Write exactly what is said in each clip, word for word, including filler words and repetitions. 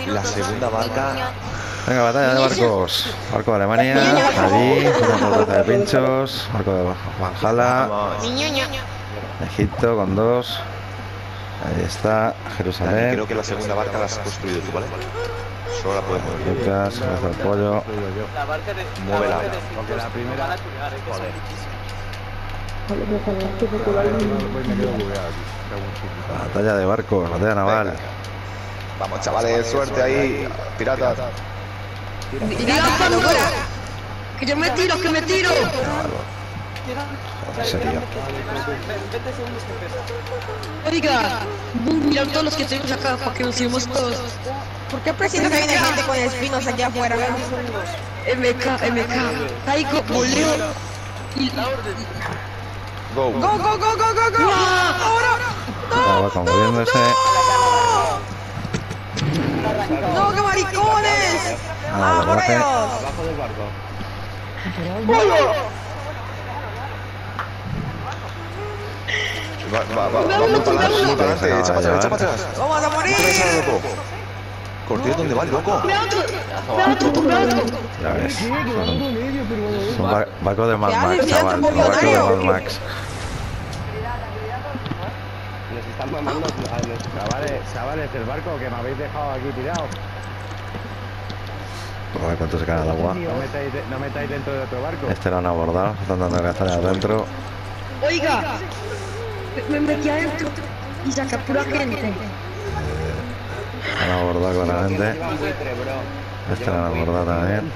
la segunda barca. Venga, batalla de barcos. Barco de Alemania, allí, una fortaleza de pinchos. Barco de Valhalla, Egipto con dos. Ahí está, Jerusalén. Creo que la segunda barca la has construido tú, ¿vale? Solo la puedes mover. Lucas, cabeza del pollo. La barca de. Muévela. Porque la primera. Van a chulear, eh, que son muchísimos. Batalla de barcos, batalla naval. Vamos, chavales, suerte ahí, piratas. ¡Que yo me tiro, que me tiro! En serio. Oiga, mirad todos los que tenemos acá para que nos subamos todos. ¿Por qué presiento que viene gente con espinos aquí afuera? M K, M K, Taiko, Boleo y la orden. Go. ¡Go, go, go, go, go, go! ¡Ahora! La vaca moviéndose. ¡No, qué maricones! Ah, ¡Ah, por abajo. ellos! Abajo del barco. Va, va, va, vamos para adelante, para adelante, echa para atrás, echa para atrás. ¡Vamos a morir! Cortés, ¿dónde vas, loco? Ya ves. Son, son bar- barcos de Mad ¿Qué Max, haces, chaval. viejo Son barcos de millonario? Mad Max. Nos están mamando a los chavales, chavales, el barco que me habéis dejado aquí tirado. A ver cuánto se cae al agua. No metáis, de- no metáis dentro de otro barco. Este lo han abordado, se están dando que estar adentro. Oiga, me metí adentro y saca pura gente. Han abordado claramente. Llevan buitre, bro. Este lo han abordado también.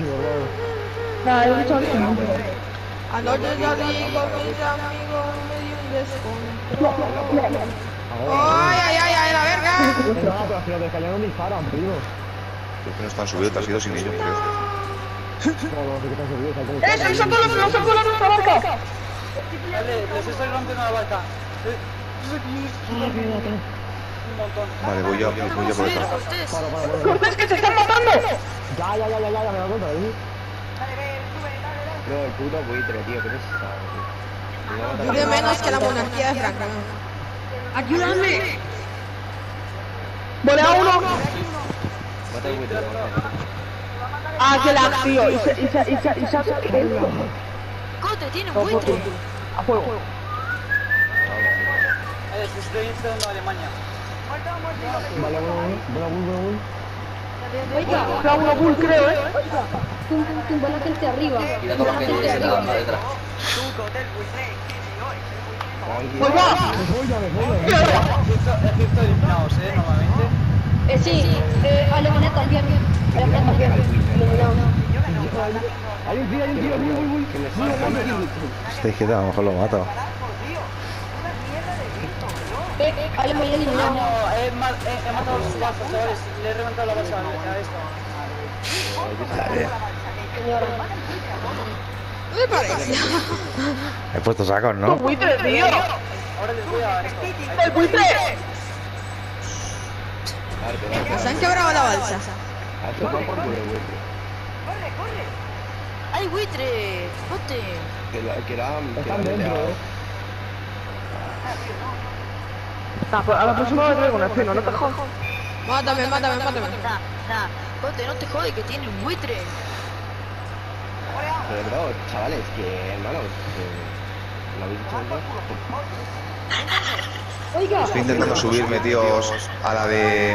Anoche salí con mis amigos, me di un descontrol. ¡Ay, ay, ay, ay, la verga! No, pero si los de escalera no disparan, primo. Creo que no están subidos, te has ido sin ellos, creo. ¡Eh, se sacó la, se sacó la nuestra barca! Vale, les estoy rompiendo la barca. Eh, Un montón. Vale, voy yo, voy yo por detrás. ¡Cortés, que se están matando! Ya, ya, ya, ya, ya, ya, me doy cuenta, ¿eh? Bro, el puto buitre, tío, qué pesado. Dure menos que la monarquía de Franco. ¡Ayúdame! ¡Volé a uno! Mata el buitre, mata. ¡Ah, qué lag, tío! Y se, y se, y se, y se hace... Cote, tiene un buitre. ¡A fuego! Eh, les estoy entrando a Alemania. Vale, bueno, bueno, bueno, bueno. Oiga, está uno bull, creo, ¿eh? Tum, tum, tumba la gente arriba. Mira toda la gente que se está dando detrás. ¡Oiga! Egipto, Egipto eliminados, eh, normalmente. Eh, sí, eh, Alemania también. Alemania también. Eliminados. Hay un tío, hay un tío, tío, voy, voy. Este izquierda a lo mejor lo mato. Eh, Alemania eliminado. No, he, ma he, he matado a sus balsas, chavales. Le he reventado la balsa a esto. Señora. ¿No me parece? He puesto sacos, ¿no? ¡Buitre, tío! Ahora les voy a esto. ¡El buitre! Nos han quebrado la balsa. ¡Ay, buitre! ¡Cote! Que la, que la, que Están la dentro, eh. A la próxima vez traigo una espino, no te jodas. Mátame, mátame, mátame. Nah, nah. Cote, no te jode que tiene un buitre. Pero, bro, chavales, que, hermanos, que... ¿Lo habéis dicho antes? Oiga. Estoy intentando subirme, tíos, a la de...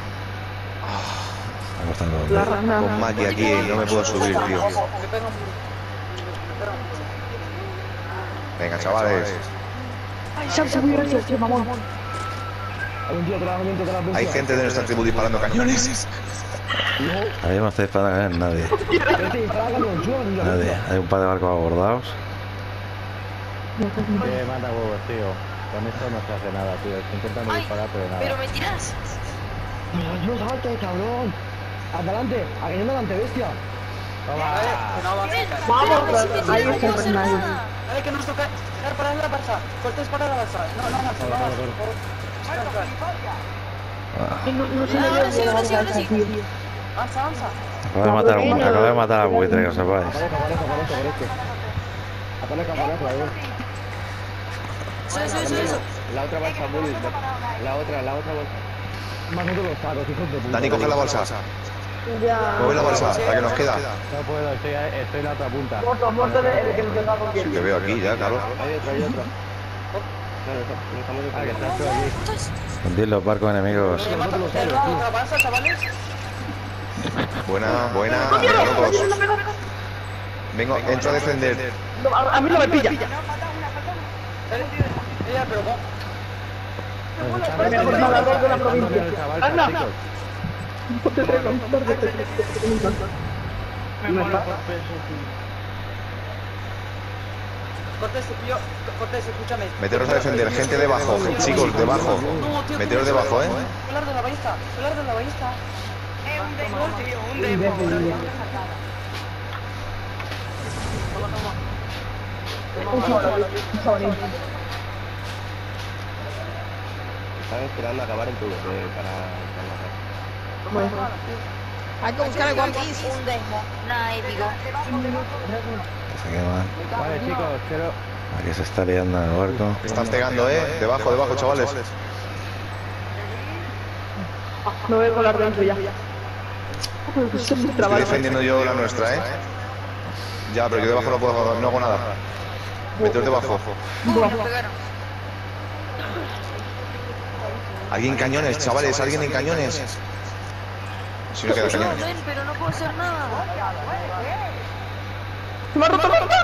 Me está costando. Con Maki aquí, no me puedo subir, tío. Me pegan mucho. Me pegan mucho. Venga, chavales. Ay, se han subido ese, tío, mamón. Hay un tío atrás, hay un tío atrás. Hay gente de nuestra tribu disparando cañones. Ahí no estoy disparando a nadie. Este dispara con el chulo, tío. Nadie. Hay un par de barcos abordados. Que mata huevos, tío. Con esto no se hace nada, tío. Estoy intentando Ay, disparar, pero nada. pero me tirás. No, no salte, cabrón. Adelante, agrediendo a la antebestia. Toma. Eh, que no avanza. Vamos, ahí está el personaje. Eh, que nos toca. Dar para la balsa. Cortés para la balsa. No, no, no, no, no. No, no se Ah, me ahora sí, dio ahora sí, ahora sí. Avanza, avanza. Acabo de matar, a- acabo de matar a buitre, que os sepáis. Aparezco, aparezco, aparezco, aparezco. Aparezco, aparezco, ahí. Sube, sube, sube, sube. La otra balsa, Bull. La otra, la otra balsa. Más otros los sacos, hijos de puta. Dani, coge la bolsa. Ya. Mueve la bolsa, la que nos queda. No puedo, estoy, estoy en la otra punta. Muerto, muerto de el que nos deja con Sí, te veo aquí ya, claro. Hay otra, hay otra. No, no, no estamos de... Ah, que estás tú aquí. Hundir los barcos enemigos. ¿Se mata otra balsa, chavales? Buena, buena. Venga, locos. Vengo, entro a defender. No, a, a mí no me pilla. Ella, pero ¿cómo? El mejor nadador de la provincia. Anda. ¡Anda! Cortés, tío, Cortés, escúchame. Meteros a defender, gente debajo, chicos, debajo. Meteros debajo, eh. Solar de la ballesta, solar de la ballesta. Eh, un demo, tío, un demo. Están esperando a acabar el tubo eh, para... para Hay que buscar el One Piece. Un demo, nada épico. Se quema. Vale, chicos, quiero... Aquí se está liando en el barco. Están pegando, eh. Debajo, debajo, chavales. Me voy a colar dentro ya. Estoy defendiendo yo la nuestra, eh. Ya, pero yo debajo no puedo, no hago nada. Meteos debajo. Uy, nos pegaron. Alguien en cañones, chavales, alguien en cañones. Si no queda Yo, cañones. ven, pero no puedo hacer nada. ¡Se me ha roto la boca!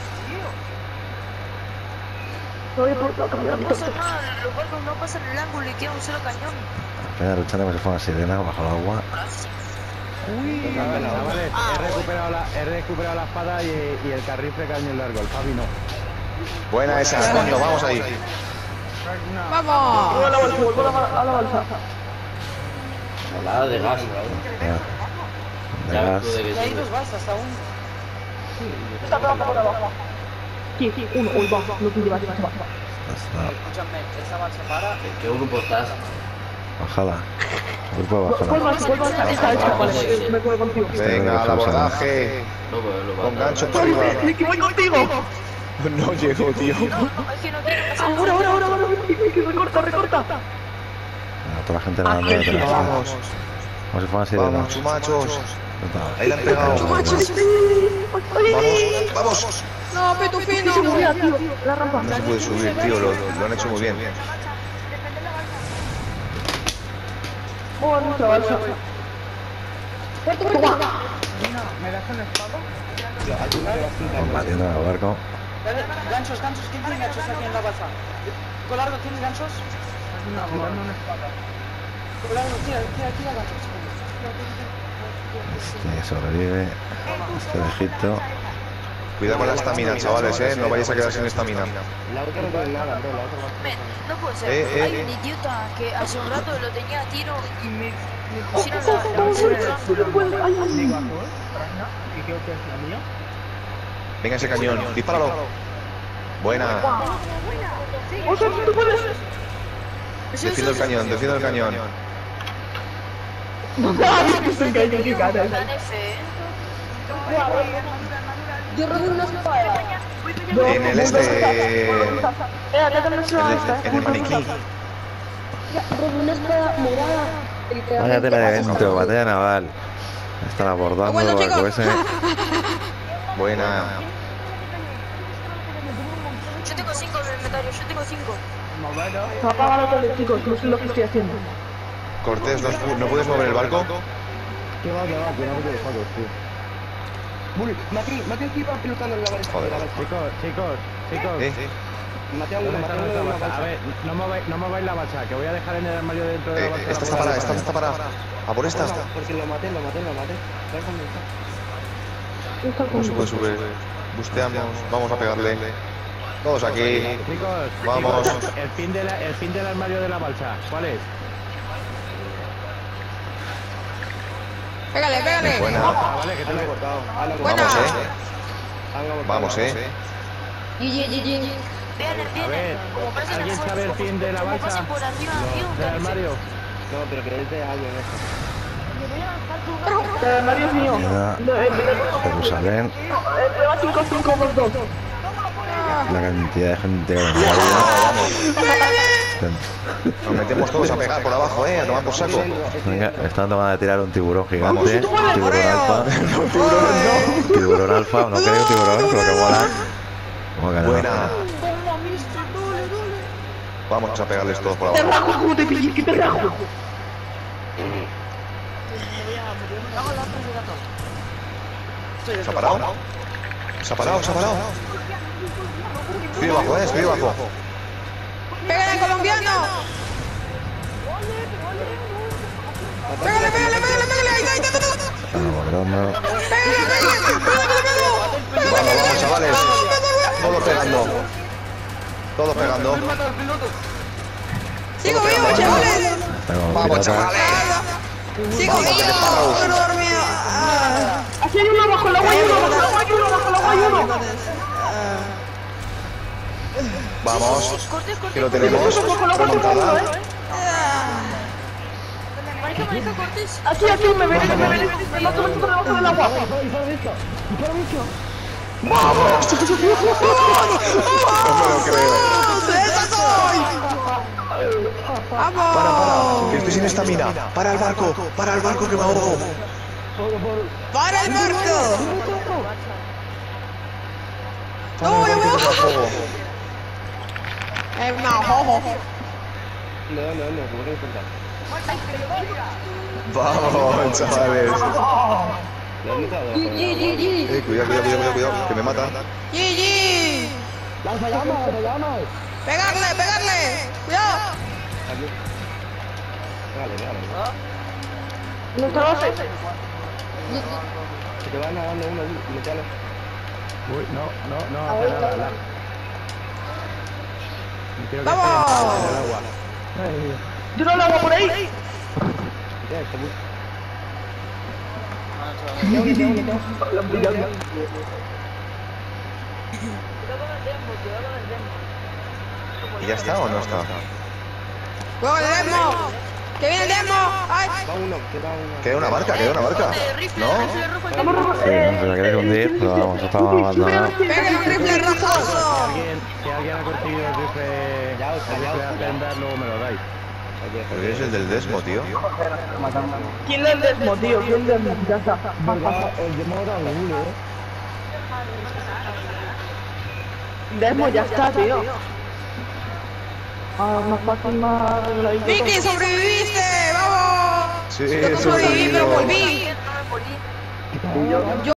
No voy a poder No cambiar puedo hacer nada, los barcos no pasan el ángulo y queda un solo cañón. Apenas luchando como si fuera una sirena bajo el agua. Chavales, he recuperado la, he recuperado la espada y, y el carril de cañón largo, el Fabi no. Buena esa, coño, vamos ahí. ¡Vamos! a la bolsa, vuelvo a la, a la bolsa. Hablada de gas, De ya. gas. Ya, Y hay dos balsas aún. Está pegando por abajo. Sí, sí, uno, uy, va, no quiero llevar, va, va. Escúchame, esa balsa para. ¿En qué grupo estás? Bájala. Grupo Vuelvo bájala. a, vuelvo a, está hecha, vale, me puedo contigo. Venga, al abordaje. No, pues lo Con va a gancho por arriba. ¡Que voy contigo! No llego, tío. No, es que no quiero pasar. Ahora, ahora, ahora, ahora, que recorta, recorta. A toda la gente nadando detrás. Vamos, Como si fuera una sirena. vamos, chumachos. Ahí la han pegado. ¡Machos! Vamos, vamos. ¡No, Petufino! Seguridad, tío, la rampa. No se puede subir, tío, lo, lo han hecho muy bien. Oh, nuestra balsa. Combatiendo en el barco. Dale, ganchos, ganchos, ¿quién tiene ganchos aquí en la balsa? Colardo, ¿tienes ganchos? Colardo, tira, tira, tira ganchos. Este sobrevive. Este de Egipto. Cuidado con la estamina, chavales, eh. No vayáis a quedar sin estamina. La otra no tiene nada, bro, la otra va Men, no puede ser. Eh, eh, Hay eh. un idiota que hace un rato lo tenía a tiro y me, me pusieron la, la bolsa de ángulo. Venga ese cañón, dispáralo. Buena. ¡O sea, tú puedes! Defiendo el cañón, defiendo el cañón. ¡Ah, que estoy cayendo, qué cara! Tan F, ¿eh? Yo robé una espada. En el este. Eh, acá también se va esta, En el, en el maniquí. robé una espada morada. Vaya tela de viento, batalla naval. Están abordando Bueno, el barco chicos. ese. Buena. Yo tengo cinco de inventario, yo tengo cinco. Apaga la tele, chicos, no sé lo que estoy haciendo. Cortés, ¿no, ¿no puedes mover el barco? Que va, que va, que no me quiero joder, tío. Bull, Mati, Mati aquí va pilotando en la balsa. Joder. Chicos, chicos, chicos. ¿Eh? Mate a uno, mate a uno en la balsa. A ver, no mováis, no mováis la balsa, que voy a dejar en el armario dentro de la Eh, balsa. esta está parada, esta está parada. A por esta. Porque lo maté, lo maté, lo maté. ¿Sabes dónde está? ¿Cómo se puede subir? Busteamos, vamos a pegarle. Todos aquí. Chicos, Vamos. chicos, el fin, de la, el fin del armario de la balsa, ¿cuál es? ¡Pégale, pégale! Buena. Ah, vale, que te lo he cortado. Buena. Vamos, eh. Vamos, eh. Vean el A pie, ver, como pasen ¿alguien por- sabe el fin de la como balsa? pasen por arriba, tío, ¿Del cállese. armario? No, pero que es de alguien eso. Eh, Mario es mío. Queda No, eh, eh, Jerusalén. eh, prueba cinco cinco dos dos. La cantidad de gente que hay en el barco. Vamos. ¡Pégale! Nos metemos todos a pegar por abajo, eh, a tomar por saco. Venga, están tomando de tirar un tiburón gigante. Un tiburón alfa. Tiburón alfa, no creo tiburón, pero que mola. Como que no. Buena. Vamos a pegarles todos por abajo. ¿Cómo te pilles? ¿Qué te rajo? ¿Se ha parado? ¿Se ha parado? ¿Se ha parado? Estoy debajo, eh, estoy debajo. ¡Pégale, colombiano! ¡Pégale, pégale, pégale, pégale! ¡Ahí está, ahí está! Vamos, broma. ¡Pégale, pégale! ¡Pégale, pégale! Vamos, vamos, chavales. Todos pegando. Todos pegando. ¡Sigo vivo, chavales! Vamos, chavales. ¡Sigo vivo! ¡Estoy dormido! Aquí hay uno bajo el agua, hay uno bajo el agua, hay uno bajo el agua, hay uno. Vamos. Que lo tenemos. Remontada. Marica, marica, Cortés. Aquí, aquí, me ven, me ven. Me mato, me mato debajo del agua. ¡Vamos! No me lo creo. ¡Eso soy! Para, ¡Vamos! para. Que estoy sin estamina. Para el barco. Para el barco que me ahogo. ¡Para el barco! Para ¡No, el yo barco que me me ahogo. Eh, no, jojo. No, no, no, ¿cómo que importa? Vamos, chavales. ¿Lo has notado? Eh, cuidado, cuidado, cuidado, cuidado. Que me matan. ¡G G! ¡Lanza llamas, lanza llamas! ¡Pegarle, pegarle! ¡Cuidado! Aquí. Pégale, pégale. No te lo hace. Se te va nadando uno allí, métale. Uy, no, no, no, hace nada, la. Quiero que ¡Vamos! esté en el agua. Tiro el agua por ahí. Ya, está muy... ¿Y ya está o no está? ¡Luego el demo! ¡Que viene el demo! ¡Ay! Va uno, que va uno. Queda una barca, queda una barca. Rifle, ¿No? rifle rojo. Sí, no se la queréis hundir, pero vamos, estamos abandonados. ¡Pégale un rifle rojoso! Alguien, si alguien ha conseguido el rifle, Ya, el ya, rifle ya. Ascender, luego me lo dais. Pero es el del Desmo, tío. ¿Quién le desmo, tío? ¿Quién le desmo? Ya está. ¿Verdad? El de moda uno, eh. Desmo, ya está, tío. Ah, más fácil, más... ¡Vicky, sobreviviste! ¡Vamos! Sí, Yo no sobreviví, pero volví. No me morí. Yo